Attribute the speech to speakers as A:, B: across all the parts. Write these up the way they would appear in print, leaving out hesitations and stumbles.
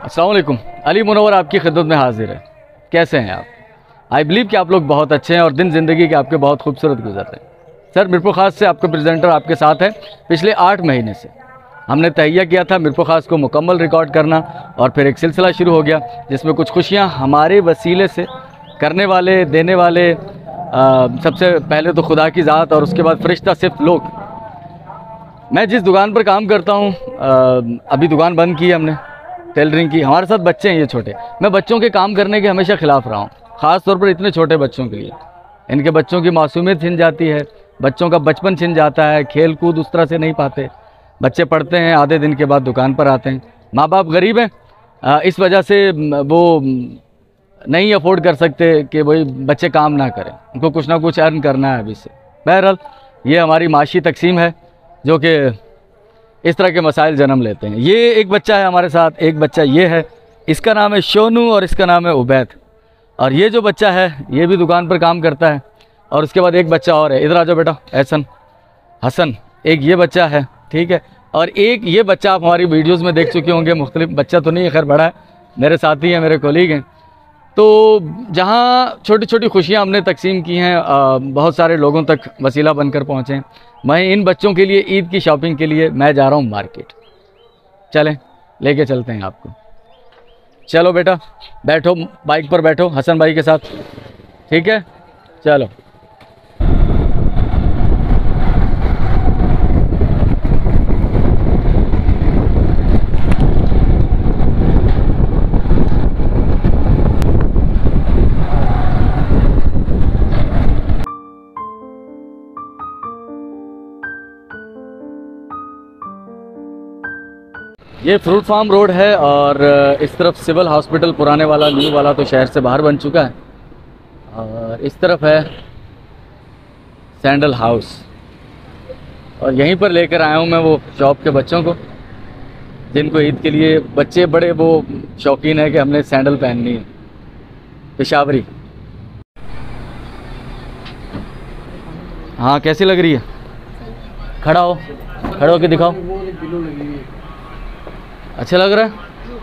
A: अस्सलाम वालेकुम। अली मुनव्वर आपकी खिदमत में हाजिर है। कैसे हैं आप? आई बिलीव कि आप लोग बहुत अच्छे हैं और दिन ज़िंदगी के आपके बहुत खूबसूरत गुजर रहे हैं। सर मीरपुर ख़ास से आपका प्रेजेंटर आपके साथ है। पिछले 8 महीने से हमने तहैया किया था मीरपुर ख़ास को मुकम्मल रिकॉर्ड करना, और फिर एक सिलसिला शुरू हो गया जिसमें कुछ खुशियाँ हमारे वसीले से करने वाले, देने वाले, सबसे पहले तो खुदा की ज़ात और उसके बाद फरिश्ता सिर्फ लोग। मैं जिस दुकान पर काम करता हूँ, अभी दुकान बंद की है हमने, टेलरिंग की। हमारे साथ बच्चे हैं ये छोटे। मैं बच्चों के काम करने के हमेशा ख़िलाफ़ रहा हूँ, ख़ास तौर पर इतने छोटे बच्चों के लिए। इनके बच्चों की मासूमियत छिन जाती है, बच्चों का बचपन छिन जाता है, खेल कूद उस तरह से नहीं पाते। बच्चे पढ़ते हैं, आधे दिन के बाद दुकान पर आते हैं। माँ बाप गरीब हैं, इस वजह से वो नहीं अफोर्ड कर सकते कि भाई बच्चे काम ना करें, उनको कुछ ना कुछ अर्न करना है अभी से। बहरहाल ये हमारी माशी तकसीम है जो कि इस तरह के मसाइल जन्म लेते हैं। ये एक बच्चा है हमारे साथ, एक बच्चा ये है, इसका नाम है शोनू और इसका नाम है उबैद। और ये जो बच्चा है ये भी दुकान पर काम करता है। और उसके बाद एक बच्चा और है, इधर आ जाओ बेटा, हसन। एक ये बच्चा है, ठीक है। और एक ये बच्चा आप हमारी वीडियोस में देख चुके होंगे, मुख्तलिफ बच्चा तो नहीं है, खैर बड़ा है, मेरे साथी हैं, मेरे कोलीग हैं। तो जहाँ छोटी छोटी खुशियाँ हमने तकसीम की हैं, बहुत सारे लोगों तक वसीला बनकर पहुँचे। मैं इन बच्चों के लिए ईद की शॉपिंग के लिए मैं जा रहा हूँ मार्केट। चलें, लेके चलते हैं आपको। चलो बेटा, बैठो, बाइक पर बैठो हसन भाई के साथ, ठीक है? चलो। ये फ्रूट फार्म रोड है और इस तरफ सिविल हॉस्पिटल पुराने वाला, न्यू वाला तो शहर से बाहर बन चुका है। और इस तरफ है सैंडल हाउस। और यहीं पर लेकर आया हूँ मैं वो शॉप के बच्चों को, जिनको ईद के लिए बच्चे बड़े वो शौकीन है कि हमने सैंडल पहननी है, पेशावरी। हाँ, कैसी लग रही है? खड़ा हो के दिखाओ। अच्छा लग रहा है?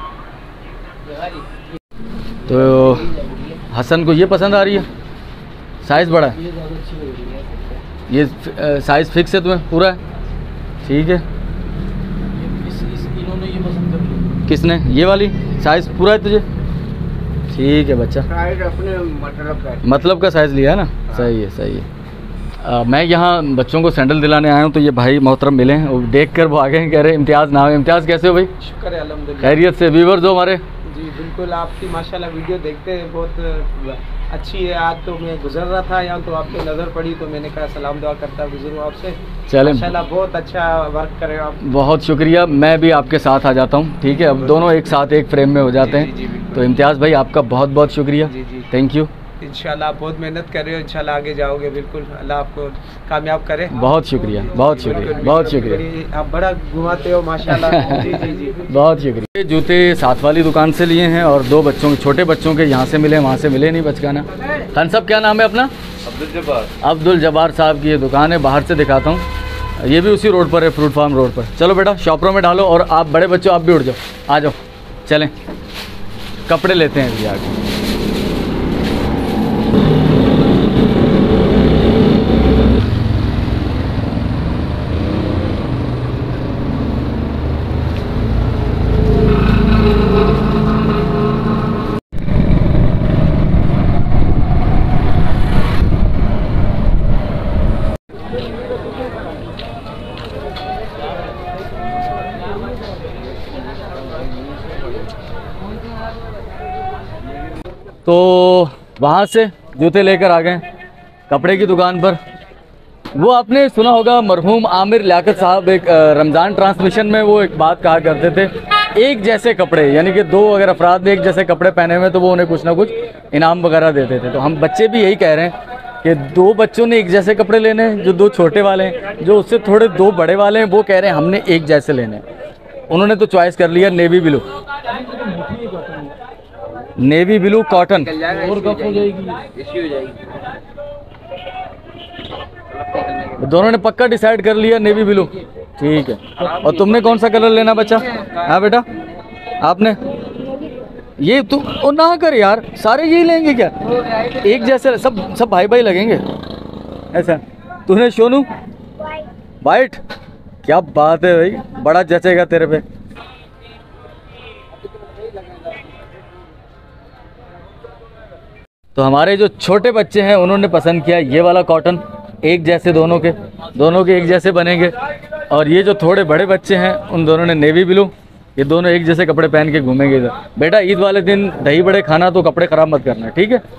A: तो हसन को ये पसंद आ रही है, साइज़ बड़ा है, ये साइज़ फिक्स है तुम्हें पूरा है, ठीक है। इन्होंने ये पसंद कर लिया। किसने? ये वाली साइज़ पूरा है तुझे? ठीक है बच्चा, अपने मतलब का साइज़ लिया है ना। सही है। मैं यहाँ बच्चों को सैंडल दिलाने आया हूँ, तो ये भाई मोहतरम मिले हैं, वो देख कर वो आगे कह रहे इम्तियाज़ नाम है। इम्तियाज़ कैसे हो भाई?
B: शुक्र है अल्हम्दुलिल्लाह,
A: खैरियत से? व्यूअर्स हो हमारे?
B: जी बिल्कुल, आपकी माशाल्लाह वीडियो देखते हैं, बहुत अच्छी है। आज तो मैं गुजर रहा था यहाँ, तो आपकी नज़र पड़ी तो मैंने कहा सलाम दुआ करता गुजरूँ आपसे।
A: चलें,
B: माशाल्लाह बहुत अच्छा वर्क कर रहे हो आप।
A: बहुत शुक्रिया। मैं भी आपके साथ आ जाता हूँ, ठीक है? अब दोनों एक साथ एक फ्रेम में हो जाते हैं। तो इम्तियाज़ भाई आपका बहुत बहुत शुक्रिया, थैंक यू।
B: इंशाल्लाह आप बहुत मेहनत कर रहे हो, इंशाल्लाह आगे जाओगे, बिल्कुल अल्लाह आपको कामयाब करे।
A: बहुत शुक्रिया।
B: आप बड़ा घुमाते हो माशाल्लाह। जी
A: बहुत शुक्रिया। जूते साथ वाली दुकान से लिए हैं और 2 बच्चों के, छोटे बच्चों के यहाँ से मिले, वहाँ से मिले नहीं बचकाना। खान साहब क्या नाम है अपना? अब्दुल जब्बार साहब की ये दुकान है, बाहर से दिखाता हूँ। ये भी उसी रोड पर है, फ्रूट फार्म रोड पर। चलो बेटा शॉपरों में डालो, और आप बड़े बच्चों आप भी उठ जाओ, आ जाओ, चलें कपड़े लेते हैं भैया आगे। तो वहाँ से जूते लेकर आ गए कपड़े की दुकान पर। वो आपने सुना होगा मरहूम आमिर लियाकत साहब एक रमज़ान ट्रांसमिशन में वो एक बात कहा करते थे, एक जैसे कपड़े, यानी कि 2 अगर अफराद ने एक जैसे कपड़े पहने हुए तो वो उन्हें कुछ ना कुछ इनाम वगैरह देते थे। तो हम बच्चे भी यही कह रहे हैं कि 2 बच्चों ने एक जैसे कपड़े लेने हैं, जो 2 छोटे वाले हैं, जो उससे थोड़े 2 बड़े वाले हैं वो कह रहे हैं हमने एक जैसे लेने हैं। उन्होंने तो चॉइस कर लिया navy blue, navy blue cotton. और कब हो जाएगी? दोनों ने पक्का डिसाइड कर लिया नेवी ब्लू, ठीक है। और तुमने कौन सा कलर लेना बच्चा? हाँ बेटा, आपने ये तू ओ ना कर यार, सारे यही लेंगे क्या? एक जैसे सब भाई भाई लगेंगे ऐसा। तूने सोनू वाइट, क्या बात है भाई, बड़ा जचेगा तेरे पे। तो हमारे जो छोटे बच्चे हैं उन्होंने पसंद किया ये वाला कॉटन, एक जैसे दोनों के एक जैसे बनेंगे। और ये जो थोड़े बड़े बच्चे हैं उन दोनों ने नेवी ब्लू, ये दोनों एक जैसे कपड़े पहन के घूमेंगे इधर। बेटा ईद वाले दिन दही बड़े खाना तो कपड़े खराब मत करना, ठीक है?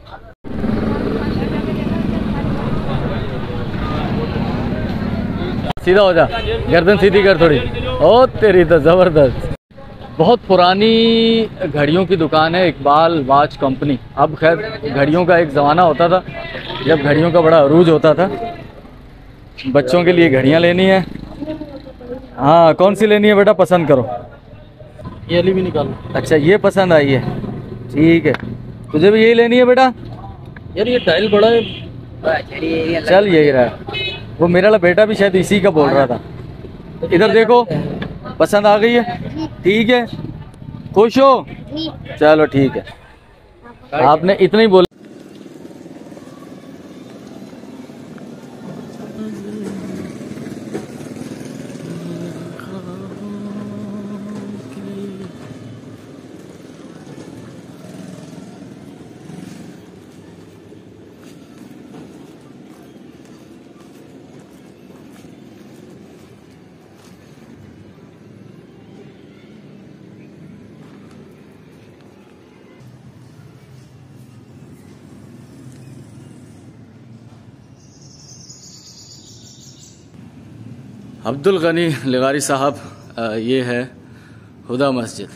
A: सीधा हो जा, गर्दन सीधी कर थोड़ी। ओ तेरी तो ज़बरदस्त। बहुत पुरानी घड़ियों की दुकान है, इकबाल वॉच कंपनी। अब खैर घड़ियों का एक ज़माना होता था जब घड़ियों का बड़ा अरूज होता था। बच्चों के लिए घड़ियाँ लेनी है। हाँ कौन सी लेनी है बेटा, पसंद करो।
B: ये वाली भी निकालो।
A: अच्छा ये पसंद आई है, ठीक है। तुझे भी यही लेनी है बेटा?
B: यार ये टाइल बड़ा है।
A: चल यही रहा। वो मेरा वाला बेटा भी शायद इसी का बोल रहा था। इधर देखो, पसंद आ गई है? ठीक है, खुश हो? चलो ठीक है, आपने इतना ही बोला। अब्दुल गनी लगारी साहब, ये है हुदा मस्जिद।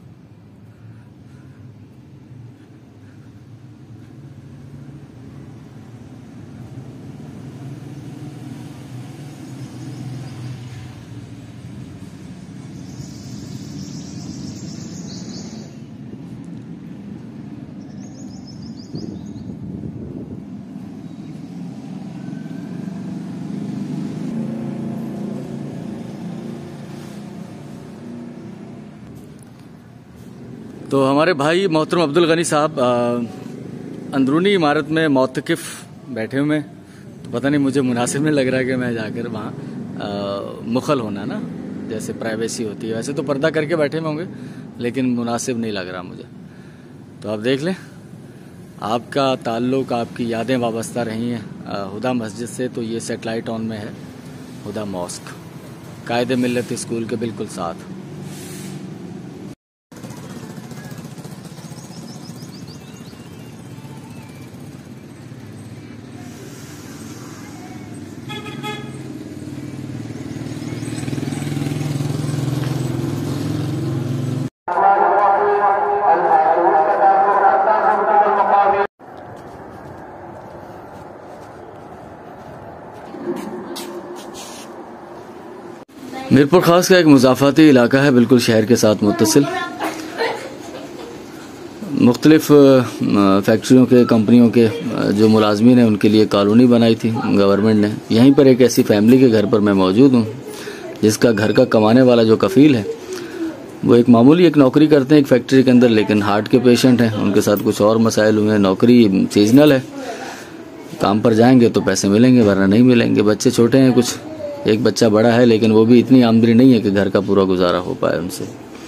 A: तो हमारे भाई मोहतरम अब्दुल गनी साहब अंदरूनी इमारत में मौतकिफ बैठे हुए हैं। तो पता नहीं, मुझे मुनासिब नहीं लग रहा कि मैं जाकर वहाँ मुखल होना ना, जैसे प्राइवेसी होती है वैसे तो पर्दा करके बैठे हुए होंगे, लेकिन मुनासिब नहीं लग रहा मुझे। तो आप देख लें, आपका ताल्लुक़, आपकी यादें वाबस्ता रही हैं हुदा मस्जिद से, तो ये सेटेलाइट ऑन में है हुदा मॉस्क, कायदे मिल्लत स्कूल के बिल्कुल साथ। मीरपुर खास का एक मुज़ाफ़ाती इलाका है, बिल्कुल शहर के साथ मुत्तसिल। मुख्तलिफ फैक्ट्रियों के, कंपनियों के जो मुलाजमीन हैं उनके लिए कॉलोनी बनाई थी गवर्नमेंट ने। यहीं पर एक ऐसी फैमिली के घर पर मैं मौजूद हूँ जिसका घर का कमाने वाला जो कफ़ील है वो एक मामूली एक नौकरी करते हैं एक फैक्ट्री के अंदर, लेकिन हार्ट के पेशेंट हैं। उनके साथ कुछ और मसाइल हुए हैं। नौकरी सीजनल है, काम पर जाएंगे तो पैसे मिलेंगे वरना नहीं मिलेंगे। बच्चे छोटे हैं, कुछ एक बच्चा बड़ा है, लेकिन वो भी इतनी आमदनी नहीं है कि घर का पूरा गुजारा हो पाए उनसे।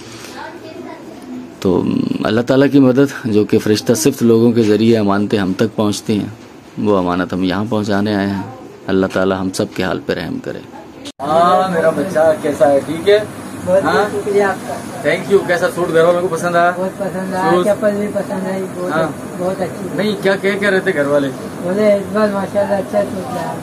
A: तो अल्लाह ताला की मदद, जो कि फरिश्ता सिर्फ लोगों के ज़रिए अमानतें हम तक पहुंचती हैं, वो अमानत हम यहाँ पहुँचाने आए हैं। अल्लाह ताला हम सब के हाल पे रहम करे। हाँ मेरा बच्चा कैसा है? ठीक है, हाँ शुक्रिया आपका, थैंक यू। कैसा सूट घर वालों को पसंद आया? बहुत पसंद आया, चप्पल भी पसंद आई, बहुत अच्छी। नहीं क्या कह रहे थे घर वाले? बोले इस बार माशाल्लाह अच्छा सूट लाया।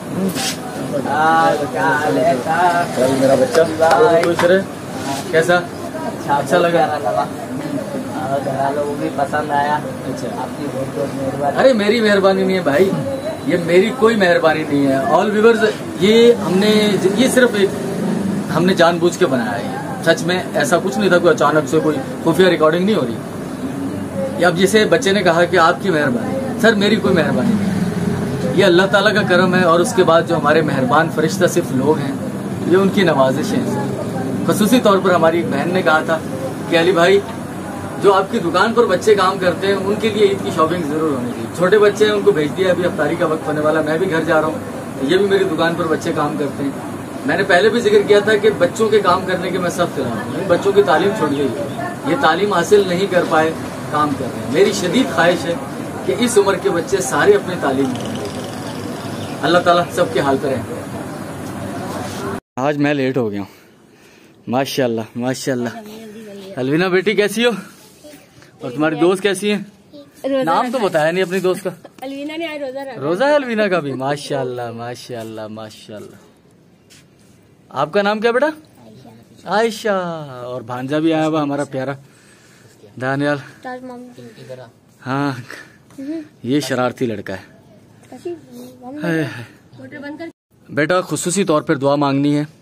A: चल मेरा बच्चा खुश रहे। कैसा? अच्छा लगा? लोगों भी पसंद आया। अच्छा, आपकी बहुत बहुत मेहरबानी। अरे मेरी मेहरबानी नहीं है भाई, ये मेरी कोई मेहरबानी नहीं है। ऑल व्यूअर्स, ये सिर्फ एक हमने जानबूझ के बनाया है। सच में ऐसा कुछ नहीं था, कोई अचानक से कोई खुफिया रिकॉर्डिंग नहीं हो रही। अब जैसे बच्चे ने कहा कि आपकी मेहरबानी, सर मेरी कोई मेहरबानी नहीं है, ये अल्लाह ताला का करम है। और उसके बाद जो हमारे मेहरबान फरिश्ता सिर्फ लोग हैं, ये उनकी नवाजिश है। खसूसी तौर पर हमारी एक बहन ने कहा था कि अली भाई जो आपकी दुकान पर बच्चे काम करते हैं उनके लिए ईद की शॉपिंग जरूर होनी चाहिए। छोटे बच्चे हैं उनको भेज दिया, अभी अफ्तारी का वक्त होने वाला, मैं भी घर जा रहा हूँ, ये भी मेरी दुकान पर बच्चे काम करते हैं। मैंने पहले भी जिक्र किया था कि बच्चों के काम करने के मैं सख्त खिलाफ हूं। बच्चों की तालीम छोड़ गई, ये तालीम हासिल नहीं कर पाए, काम कर रहे हैं। मेरी शदीद ख्वाहिश है कि इस उम्र के बच्चे सारे अपनी तालीम करें। अल्लाह ताला सबके हाल पर है। आज मैं लेट हो गया हूँ, माशाल्लाह माशाल्लाह। अलवीना बेटी कैसी हो, और तुम्हारी दोस्त कैसी है? नाम तो बताया नहीं अपनी दोस्त का।
C: अलवीना ने आज रोजा रखा।
A: रोजा है अलवीना का भी, माशाल्लाह माशाल्लाह माशाल्लाह। आपका नाम क्या बेटा? आयशा। और भांजा भी आया हुआ हमारा प्यारा दानियाल। हाँ, ये शरारती लड़का है। बेटा खुसूसी तौर पर दुआ मांगनी है।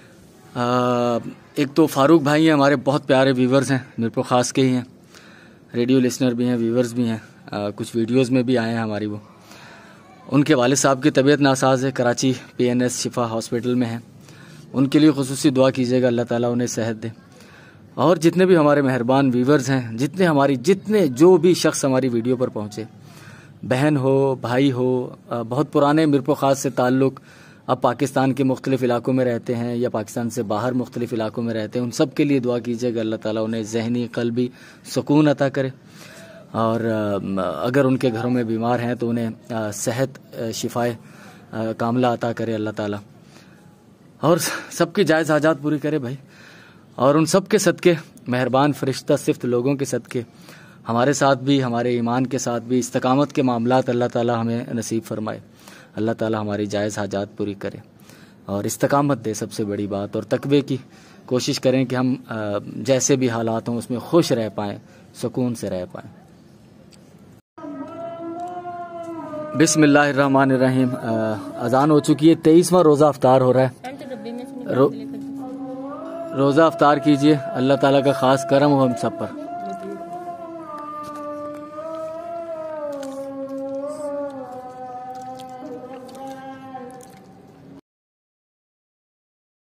A: एक तो फारूक भाई हैं, हमारे बहुत प्यारे व्यूवर्स हैं, मीरपुर खास के ही हैं, रेडियो लिसनर भी हैं, व्यूवर्स भी हैं, कुछ वीडियोस में भी आए हैं हमारी। वो उनके वालिद साहब की तबीयत नासाज है, कराची PNS शिफा हॉस्पिटल में हैं। उनके लिए खुसूसी दुआ कीजिएगा, अल्लाह ताला उन्हें सेहत दे। और जितने भी हमारे मेहरबान व्यूवर्स हैं, जितने जो भी शख्स हमारी वीडियो पर पहुँचे, बहन हो भाई हो, बहुत पुराने मीरपुर खास से ताल्लुक़, अब पाकिस्तान के मुख्तलिफ़ इलाकों में रहते हैं या पाकिस्तान से बाहर मुख्तलिफ़ इलाकों में रहते हैं, उन सब के लिए दुआ कीजिएगा, अल्लाह ताला उन्हें ज़हनी क़ल्बी सुकून अता करे। और अगर उनके घरों में बीमार हैं तो उन्हें सेहत शिफाए कामला अता करे अल्लाह ताला, और सबकी जायज़ हाजात पूरी करे भाई। और उन सब के सदके, मेहरबान फरिश्ता सिफ्त लोगों के सदके, हमारे साथ भी, हमारे ईमान के साथ भी इस्तकामत के मामलात अल्लाह ताला हमें नसीब फरमाए। अल्लाह ताला हमारी जायज़ हाजात पूरी करे और इस्तकामत दे, सबसे बड़ी बात। और तकवे की कोशिश करें कि हम जैसे भी हालात हों उसमें खुश रह पाएँ, सुकून से रह पाएँ। बिस्मिल्लाहिर्रहमानिर्रहीम। अजान हो चुकी है, 23वां रोज़ा अफ्तार हो रहा है। रोज़ा अफ्तार कीजिए, अल्लाह ताला का ख़ास करम हो हम सब पर।